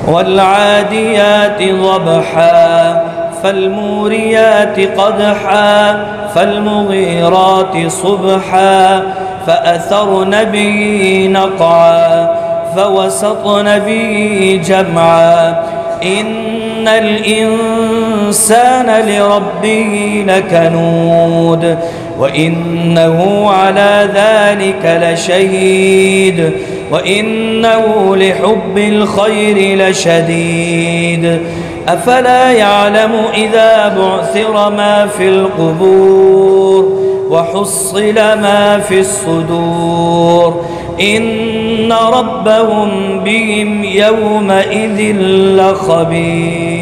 والعاديات ضبحا فالموريات قدحا فالمغيرات صبحا فأثرن به نقعا فوسطن به جمعا إن الإنسان لربه لكنود وإنه على ذلك لشهيد وإنه لحب الخير لشديد أفلا يعلم إذا بعثر ما في القبور وحصل ما في الصدور إن ربهم بهم يومئذ لخبير.